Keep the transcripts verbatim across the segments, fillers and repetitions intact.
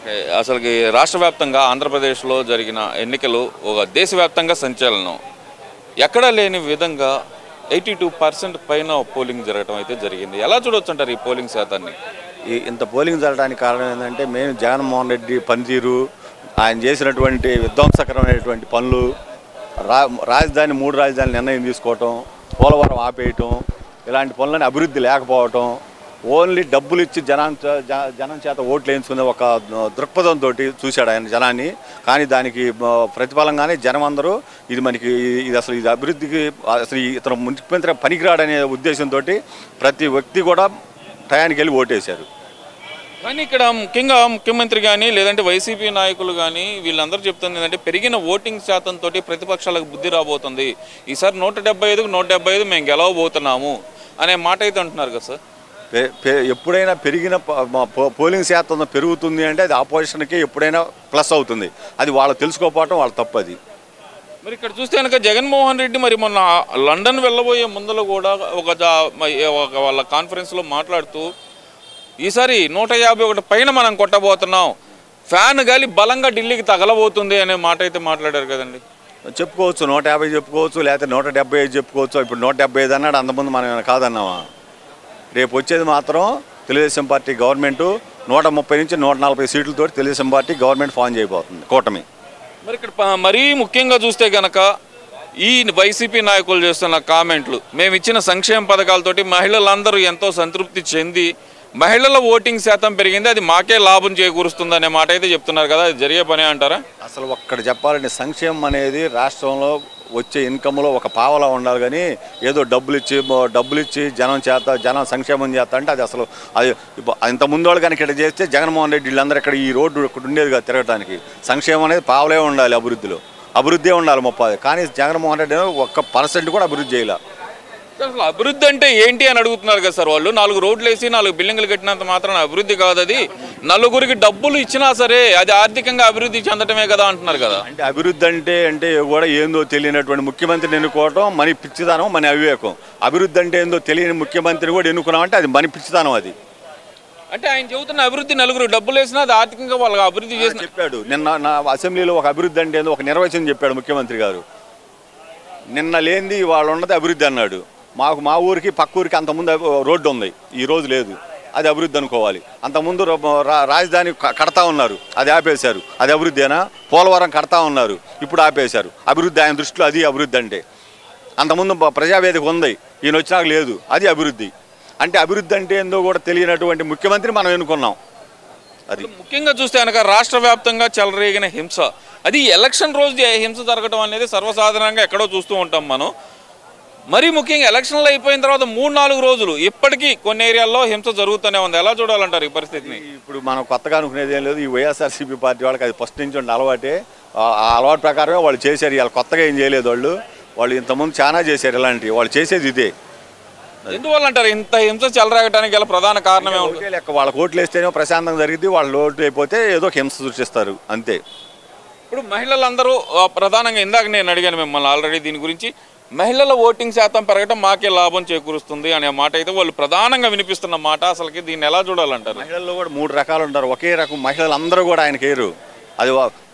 Okay. అసలుకి రాష్ట్ర వ్యాప్తంగా ఆంధ్రప్రదేశ్లో జరిగిన ఎన్నికలు ఒక దేశవ్యాప్తంగా సంచలనం. ఎక్కడా లేని విధంగా ఎయిటీ టూ పర్సెంట్ పైన పోలింగ్ జరగడం అయితే జరిగింది. ఎలా చూడవచ్చు అంటారు ఈ పోలింగ్ శాతాన్ని? ఈ ఇంత పోలింగ్ జరగడానికి కారణం ఏంటంటే మేము జగన్మోహన్ రెడ్డి పనితీరు, ఆయన చేసినటువంటి విధ్వంసకరమైనటువంటి పనులు, రా రాజధాని మూడు రాజధానులు నిర్ణయం తీసుకోవటం, పోలవరం ఆపేయటం, ఇలాంటి పనులని అభివృద్ధి లేకపోవటం, ఓన్లీ డబ్బులు ఇచ్చి జనం జనం చేత ఓట్లు వేయించుకునే ఒక దృక్పథంతో చూశాడు ఆయన జనాన్ని. కానీ దానికి ప్రతిఫలంగానే జనం అందరూ ఇది మనకి ఇది అసలు ఇది అభివృద్ధికి అసలు ఇతను ముఖ్యమంత్రి పనికిరాడనే ఉద్దేశంతో ప్రతి వ్యక్తి కూడా టయానికి వెళ్ళి ఓటేశారు. కానీ ఇక్కడ ముఖ్యంగా ముఖ్యమంత్రి కానీ లేదంటే వైసీపీ నాయకులు కానీ వీళ్ళందరూ చెప్తుంది ఏంటంటే పెరిగిన ఓటింగ్ శాతంతో ప్రతిపక్షాలకు బుద్ధి రాబోతుంది, ఈసారి నూట డెబ్బై ఐదుకు నూట డెబ్బై ఐదు మేము గెలవబోతున్నాము అనే మాట అయితే అంటున్నారు కదా సార్. ఎప్పుడైనా పెరిగిన పోలింగ్ శాతం పెరుగుతుంది అంటే అది ఆపోజిషన్కి ఎప్పుడైనా ప్లస్ అవుతుంది. అది వాళ్ళు తెలుసుకోకపోవటం వాళ్ళ తప్పు. అది మరి ఇక్కడ చూస్తే కనుక జగన్మోహన్ రెడ్డి మరి మొన్న లండన్ వెళ్ళబోయే ముందర కూడా ఒక వాళ్ళ కాన్ఫరెన్స్లో మాట్లాడుతూ ఈసారి నూట యాభై ఒకటి పైన మనం కొట్టబోతున్నాం, ఫ్యాన్ గాలి బలంగా ఢిల్లీకి తగలబోతుంది అనే మాట అయితే మాట్లాడారు కదండి. చెప్పుకోవచ్చు, నూట యాభై చెప్పుకోవచ్చు, లేకపోతే నూట డెబ్బై ఐదు చెప్పుకోవచ్చు. ఇప్పుడు నూట డెబ్బై ఐదు అన్నాడు, అంతకుముందు మనం కాదన్నామా? రేపు వచ్చేది మాత్రం తెలుగుదేశం పార్టీ గవర్నమెంటు నూట ముప్పై నుంచి నూట నలభై సీట్లతో తెలుగుదేశం పార్టీ గవర్నమెంట్ ఫామ్ చేయబోతుంది, కూటమి. మరి ఇక్కడ మరీ ముఖ్యంగా చూస్తే కనుక ఈ వైసీపీ నాయకులు చేస్తున్న కామెంట్లు, మేము ఇచ్చిన సంక్షేమ పథకాలతోటి మహిళలందరూ ఎంతో సంతృప్తి చెంది మహిళల ఓటింగ్ శాతం పెరిగింది, అది మాకే లాభం చేకూరుస్తుంది అనే మాట అయితే చెప్తున్నారు కదా. అది జరిగే పనే అంటారా? అసలు ఒక్కడ చెప్పాలంటే సంక్షేమం అనేది రాష్ట్రంలో వచ్చే ఇన్కమ్లో ఒక పావలా ఉండాలి. కానీ ఏదో డబ్బులు ఇచ్చి డబ్బులు ఇచ్చి జనం చేత జనం సంక్షేమం చేస్తా అంటే అది అసలు అది ఇంత ముందు వాళ్ళు కానీ ఇక్కడ చేస్తే జగన్మోహన్ రెడ్డి వీళ్ళందరూ ఇక్కడ ఈ రోడ్డు ఇక్కడ ఉండేది కదా తిరగడానికి. సంక్షేమం అనేది పావలే ఉండాలి, అభివృద్ధిలో అభివృద్ధి ఉండాలి ముప్పై. కానీ జగన్మోహన్ రెడ్డి ఒక్క పర్సెంట్ కూడా అభివృద్ధి చేయాలి. అసలు అభివృద్ధి అంటే ఏంటి అని అడుగుతున్నారు కదా సార్ వాళ్ళు. నాలుగు రోడ్లు వేసి నాలుగు బిల్డింగ్లు కట్టినంత మాత్రం అభివృద్ధి కాదు. అది నలుగురికి డబ్బులు ఇచ్చినా సరే అది ఆర్థికంగా అభివృద్ధి చెందటమే కదా అంటున్నారు కదా. అంటే అభివృద్ధి అంటే అంటే కూడా ఏందో తెలియనటువంటి ముఖ్యమంత్రిని ఎన్నుకోవటం మన పిచ్చిదానం, మన అవివేకం. అభివృద్ధి అంటే ఏందో తెలియని ముఖ్యమంత్రిని కూడా ఎన్నుకున్నామంటే అది మన పిచ్చిదానం. అది అంటే ఆయన చెబుతున్న అభివృద్ధి నలుగురు డబ్బులు వేసినా అది ఆర్థికంగా వాళ్ళకి అభివృద్ధి చేసి చెప్పాడు. నిన్న నా అసెంబ్లీలో ఒక అభివృద్ధి అంటే ఏందో ఒక నిర్వచనం చెప్పాడు ముఖ్యమంత్రి గారు. నిన్న లేనిది వాళ్ళు ఉన్నది అభివృద్ధి అన్నాడు. మాకు మా ఊరికి పక్క ఊరికి అంతకుముందు రోడ్డు ఉంది, ఈ రోజు లేదు, అది అభివృద్ధి అనుకోవాలి. అంతకుముందు రాజధాని కడతా ఉన్నారు, అది ఆపేశారు, అది అభివృద్ధేనా? పోలవరం కడతా ఉన్నారు, ఇప్పుడు ఆపేశారు, అభివృద్ధి ఆయన దృష్టిలో అది అభివృద్ధి అంటే. అంతకుముందు ప్రజావేదిక ఉంది, ఈయన వచ్చినాక లేదు, అది అభివృద్ధి అంటే. అభివృద్ధి అంటే ఏందో కూడా తెలియనటువంటి ముఖ్యమంత్రి మనం ఎన్నుకున్నాం. అది ముఖ్యంగా చూస్తే కనుక రాష్ట్ర వ్యాప్తంగా చెలరేగిన హింస, అది ఎలక్షన్ రోజు హింస జరగడం అనేది సర్వసాధారణంగా ఎక్కడో చూస్తూ ఉంటాం మనం. మరీ ముఖ్యంగా ఎలక్షన్లు అయిపోయిన తర్వాత మూడు నాలుగు రోజులు ఇప్పటికీ కొన్ని ఏరియాల్లో హింస జరుగుతూనే ఉంది. ఎలా చూడాలంటారు ఈ పరిస్థితిని? ఇప్పుడు మనం కొత్తగా అనుకునేది ఏం లేదు. ఈ వైఎస్ఆర్సీపీ పార్టీ వాళ్ళకి అది ఫస్ట్ నుంచి ఉన్న అలవాటే. ఆ అలవాటు ప్రకారమే వాళ్ళు చేశారు. వాళ్ళు కొత్తగా ఏం చేయలేదు. వాళ్ళు వాళ్ళు ఇంతకుముందు చాలా చేశారు ఇలాంటివి. వాళ్ళు చేసేది ఇదే. ఎందువల్ల అంటారు ఇంత హింస చెలరేగడానికి గల ప్రధాన కారణమే ఒకటే లెక్క. వాళ్ళకి ఓట్లు వేస్తేనే ప్రశాంతంగా జరిగింది, వాళ్ళు ఓట్లు అయిపోతే ఏదో హింస సృష్టిస్తారు అంతే. ఇప్పుడు మహిళలందరూ ప్రధానంగా, ఇందాక నేను అడిగాను మిమ్మల్ని ఆల్రెడీ దీని గురించి, మహిళల ఓటింగ్ శాతం పెరగడం మాకే లాభం చేకూరుస్తుంది అనే మాట అయితే వాళ్ళు ప్రధానంగా వినిపిస్తున్న మాట. అసలుకి దీన్ని ఎలా చూడాలంటారు? మహిళల్లో కూడా మూడు రకాలు ఉంటారు. ఒకే రకం మహిళలు అందరూ కూడా ఆయన కేరు. అది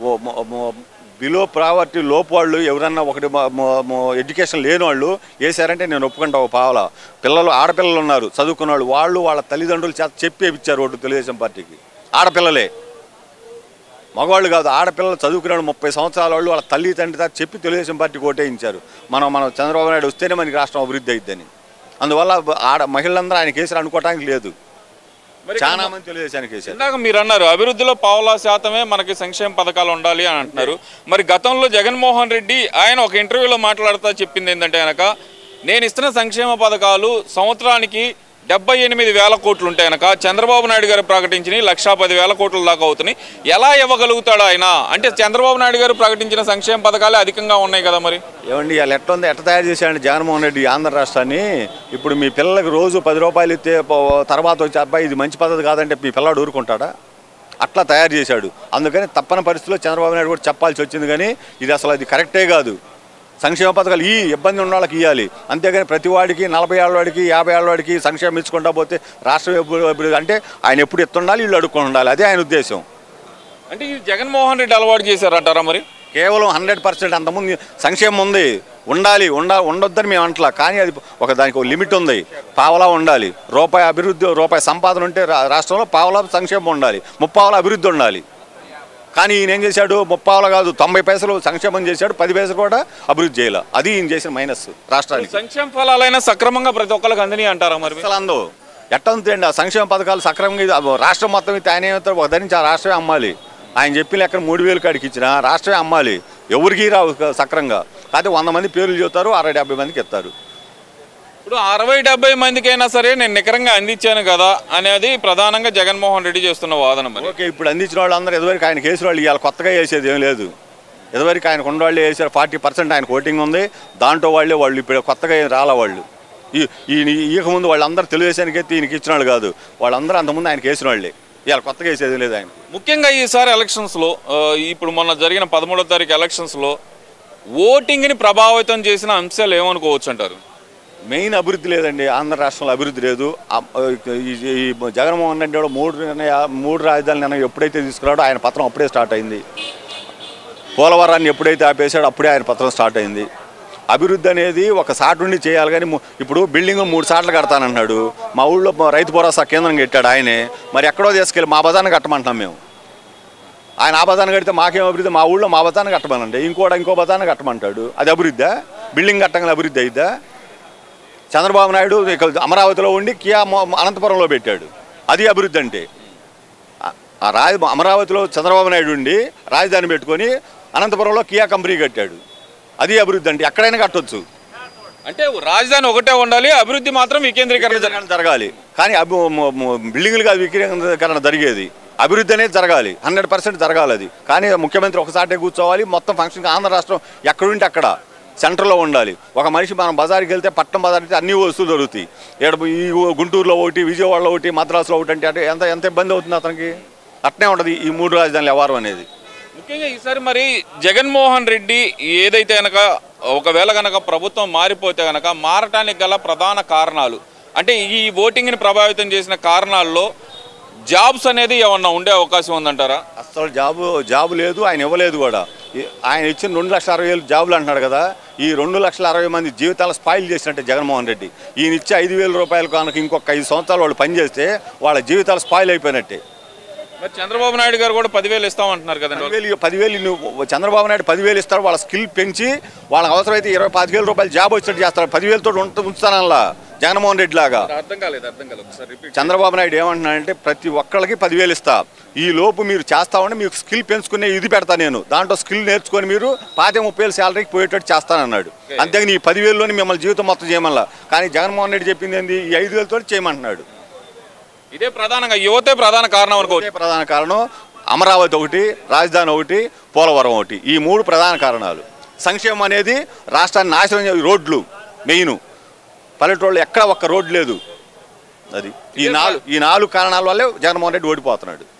బిలో ప్రావర్టీ లోపు వాళ్ళు ఎవరన్నా ఒకటి ఎడ్యుకేషన్ లేని వాళ్ళు వేసారంటే నేను ఒప్పుకుంటా. ఒక పావలా పిల్లలు ఆడపిల్లలు ఉన్నారు చదువుకున్న వాళ్ళు, వాళ్ళు వాళ్ళ తల్లిదండ్రులు చేత చెప్పి ఇచ్చారు ఓటు తెలుగుదేశం పార్టీకి. ఆడపిల్లలే, మగవాళ్ళు కాదు, ఆడపిల్లలు చదువుకున్నాడు ముప్పై సంవత్సరాల వాళ్ళు వాళ్ళ తల్లి తండ్రి చెప్పి తెలుగుదేశం పార్టీకి ఓటేయించారు. మనం మనం చంద్రబాబు నాయుడు వస్తేనే మనకి రాష్ట్రం అభివృద్ధి అయిద్దని. అందువల్ల ఆడ మహిళలందరూ ఆయన కేసులు అనుకోవడానికి లేదు. చాలా మంది తెలుగుదేశానికి కేసు. ఇందాక మీరు అన్నారు అభివృద్ధిలో పావులా శాతమే మనకి సంక్షేమ పథకాలు ఉండాలి అని అంటున్నారు. మరి గతంలో జగన్మోహన్ రెడ్డి ఆయన ఒక ఇంటర్వ్యూలో మాట్లాడుతూ చెప్పింది ఏంటంటే కనుక, నేను ఇస్తున్న సంక్షేమ పథకాలు సంవత్సరానికి డెబ్బై ఎనిమిది వేల కోట్లు ఉంటాయి కనుక చంద్రబాబు నాయుడు గారు ప్రకటించిన లక్షా పది వేల కోట్ల దాకా అవుతున్నాయి. ఎలా ఇవ్వగలుగుతాడు ఆయన? అంటే చంద్రబాబు నాయుడు గారు ప్రకటించిన సంక్షేమ పథకాలే అధికంగా ఉన్నాయి కదా. మరి ఏమండి వాళ్ళు ఎట్లా ఉంది, ఎట్లా తయారు చేశాడండి జగన్మోహన్ రెడ్డి ఆంధ్ర రాష్ట్రాన్ని? ఇప్పుడు మీ పిల్లలకు రోజు పది రూపాయలు ఇస్తే తర్వాత వచ్చి అబ్బాయి ఇది మంచి పద్ధతి కాదంటే మీ పిల్లాడు ఊరుకుంటాడా? అట్లా తయారు చేశాడు. అందుకని తప్పని పరిస్థితిలో చంద్రబాబు నాయుడు కూడా చెప్పాల్సి వచ్చింది. కానీ ఇది అసలు అది కరెక్టే కాదు. సంక్షేమ పథకాలు ఈ ఇబ్బంది ఉన్న వాళ్ళకి ఇవ్వాలి, అంతేగాని ప్రతి వాడికి నలభై ఏళ్ళ వాడికి యాభై ఏళ్ళ వాడికి సంక్షేమం ఇచ్చుకుంటా పోతే రాష్ట్రం అభివృద్ధి అంటే ఆయన ఎప్పుడు ఎత్తుండాలి, వీళ్ళు అడుక్కొని ఉండాలి. అదే ఆయన ఉద్దేశం. అంటే ఇది జగన్మోహన్ రెడ్డి అలవాటు చేశారంటారా మరి? కేవలం హండ్రెడ్ పర్సెంట్ అంతకుముందు సంక్షేమం ఉంది, ఉండాలి, ఉండ ఉండొద్దని మేము అంటలా. కానీ అది ఒక దానికి ఒక లిమిట్ ఉంది. పావలా ఉండాలి, రూపాయి అభివృద్ధి, రూపాయి సంపాదన ఉంటే రాష్ట్రంలో పావలా సంక్షేమం ఉండాలి, ముప్పావలా అభివృద్ధి ఉండాలి. కానీ ఈయన ఏం చేశాడు? ముప్పావలా కాదు, తొంభై పైసలు సంక్షేమం చేశాడు, పది పైసలు కూడా అభివృద్ధి చేయాలి. అది ఈయన చేసిన మైనస్ రాష్ట్రానికి. సంక్షేమ ఫలాలైనా సక్రమంగా ప్రతి ఒక్కరికి అందని అంటారా మరి? అసలు అందో ఎట్టంతండి ఆ సంక్షేమ పథకాలు సక్రమంగా రాష్ట్రం మొత్తం అయితే ఆయన ఏమవుతారు? ఒక ధరించి ఆ రాష్ట్రమే అమ్మాలి. ఆయన చెప్పిన ఎక్కడ మూడు వేలు కాడికి ఇచ్చిన రాష్ట్రమే అమ్మాలి, ఎవరికి రావు సక్రంగా. అయితే వంద మంది పేర్లు చెబుతారు, అరవై డెబ్బై మందికి ఎత్తారు. ఇప్పుడు అరవై డెబ్బై మందికైనా సరే నేను నికరంగా అందించాను కదా అనేది ప్రధానంగా జగన్మోహన్ రెడ్డి చేస్తున్న వాదన. మరి ఓకే, ఇప్పుడు అందించిన వాళ్ళు అందరూ ఎదువరికి ఆయన వేసిన వాళ్ళు ఇవాళ కొత్తగా వేసేది ఏం లేదు. ఎదువరికి ఆయనకు ఉన్న వాళ్ళే వేసారు. ఫార్టీ పర్సెంట్ ఆయన ఓటింగ్ ఉంది, దాంట్లో వాళ్ళే వాళ్ళు ఇప్పుడు కొత్తగా ఏం రాలా. వాళ్ళు ఈ ఈయన ముందు వాళ్ళందరూ తెలుగుదేశానికి ఎత్తి ఈయనకి ఇచ్చిన వాళ్ళు కాదు, వాళ్ళందరూ అంతకుముందు ఆయనకి వేసిన వాళ్ళే. ఇవాళ కొత్తగా వేసేది లేదు ఆయన. ముఖ్యంగా ఈసారి ఎలక్షన్స్లో, ఇప్పుడు మొన్న జరిగిన పదమూడో తారీఖు ఎలక్షన్స్లో ఓటింగ్ని ప్రభావితం చేసిన అంశాలు ఏమనుకోవచ్చు అంటారు? మెయిన్ అభివృద్ధి లేదండి. ఆంధ్ర రాష్ట్రంలో అభివృద్ధి లేదు. ఈ జగన్మోహన్ రెడ్డి కూడా మూడు మూడు రాజధానులు నిర్ణయం ఎప్పుడైతే తీసుకున్నాడో ఆయన పత్రం అప్పుడే స్టార్ట్ అయింది. పోలవరాన్ని ఎప్పుడైతే ఆపేశాడో అప్పుడే ఆయన పత్రం స్టార్ట్ అయింది. అభివృద్ధి అనేది ఒక సాటు నుండి చేయాలి. కానీ ఇప్పుడు బిల్డింగ్ మూడు సార్లు కడతానన్నాడు. మా ఊళ్ళో రైతు భరోసా కేంద్రం కట్టాడు ఆయనే. మరి ఎక్కడో తీసుకెళ్ళి మా బజార్ని కట్టమంటున్నాం మేము. ఆయన ఆ బజార్ని కడితే మాకేం అభివృద్ధి? మా ఊళ్ళో మా బజార్ని కట్టమనండి, ఇంకోటి ఇంకో బజార్ని కట్టమంటాడు. అది అభివృద్ధా? బిల్డింగ్ కట్టంగా అభివృద్ధి అయిద్దా? చంద్రబాబు నాయుడు అమరావతిలో ఉండి కియా అనంతపురంలో పెట్టాడు, అది అభివృద్ధి అంటే. ఆ రాజ అమరావతిలో చంద్రబాబు నాయుడు ఉండి రాజధాని పెట్టుకొని అనంతపురంలో కియా కంపెనీ కట్టాడు, అది అభివృద్ధి అంటే. ఎక్కడైనా కట్టొచ్చు. అంటే రాజధాని ఒకటే ఉండాలి, అభివృద్ధి మాత్రం వికేంద్రీకరణ జరగాలి. కానీ అభి బిల్డింగులు కాదు వికేంద్రీకరణ జరిగేది. అభివృద్ధి అనేది జరగాలి, హండ్రెడ్ పర్సెంట్ జరగాలి అది. కానీ ముఖ్యమంత్రి ఒకసారి కూర్చోవాలి, మొత్తం ఫంక్షన్. ఆంధ్ర రాష్ట్రం ఎక్కడుంటే అక్కడ సెంటర్లో ఉండాలి. ఒక మనిషి మనం బజార్కి వెళ్తే పట్టణం బజార్ అయితే అన్ని వస్తువులు దొరుకుతాయి. ఇక్కడ ఈ గుంటూరులో ఒకటి, విజయవాడలో ఒకటి, మద్రాసులో ఒకటి అంటే అంటే ఎంత ఎంత ఇబ్బంది అవుతుంది అతనికి. అట్నే ఉంటుంది ఈ మూడు రాజధానుల వ్యవహారం అనేది. ముఖ్యంగా ఈసారి మరి జగన్మోహన్ రెడ్డి ఏదైతే కనుక ఒకవేళ కనుక ప్రభుత్వం మారిపోతే కనుక మారటానికి గల ప్రధాన కారణాలు అంటే ఈ ఓటింగ్ని ప్రభావితం చేసిన కారణాల్లో జాబ్స్ అనేది ఏమన్నా ఉండే అవకాశం ఉందంటారా? అసలు జాబు జాబు లేదు, ఆయన ఇవ్వలేదు కూడా. ఆయన ఇచ్చిన రెండు లక్షల అరవై వేలు జాబులు అంటున్నాడు కదా, ఈ రెండు లక్షల అరవై మంది జీవితాలు స్పాయిల్ చేసినట్టే జగన్మోహన్ రెడ్డి. ఈయన ఇచ్చే ఐదు వేల రూపాయలు కనుక ఇంకొక ఐదు సంవత్సరాలు వాళ్ళు పనిచేస్తే వాళ్ళ జీవితాలు స్పాయిల్ అయిపోయినట్టే. మరి చంద్రబాబు నాయుడు గారు కూడా పదివేలు ఇస్తామంటున్నారు కదా. పదివేలు పదివేలు నువ్వు చంద్రబాబు నాయుడు పదివేలు ఇస్తారు, వాళ్ళ స్కిల్ పెంచి వాళ్ళకి అవసరమైతే ఇరవై పాతిక వేల రూపాయలు జాబ్ వచ్చినట్టు చేస్తారు. పదివేలతో ఉంచుతానల్లా జగన్మోహన్ రెడ్డి లాగా. అర్థం కాలేదు అర్థం కాలేదు చంద్రబాబు నాయుడు ఏమంటున్నాడంటే ప్రతి ఒక్కళ్ళకి పదివేలు ఇస్తా, ఈ లోపు మీరు చేస్తామని మీకు స్కిల్ పెంచుకునే ఇది పెడతా నేను, దాంట్లో స్కిల్ నేర్చుకొని మీరు పాతి ముప్పై వేలు శాలరీకి పోయేటట్టు చేస్తానన్నాడు. అంతేగాని ఈ పదివేల్లోని మిమ్మల్ని జీవితం మొత్తం చేయమల్లా. కానీ జగన్మోహన్ రెడ్డి చెప్పింది ఏంది? ఈ ఐదు వేలతో చేయమంటున్నాడు. ఇదే ప్రధానంగా యువతే ప్రధాన కారణం అనుకోవచ్చు. ప్రధాన కారణం అమరావతి ఒకటి, రాజధాని ఒకటి, పోలవరం ఒకటి, ఈ మూడు ప్రధాన కారణాలు. సంక్షేమం అనేది రాష్ట్రాన్ని నాశనం, రోడ్లు మెయిన్. పల్లెటూళ్ళు ఎక్కడ ఒక్క రోడ్డు లేదు. అది ఈ నాలుగు ఈ నాలుగు కారణాల వల్లే జగన్మోహన్ రెడ్డి ఓడిపోతున్నాడు.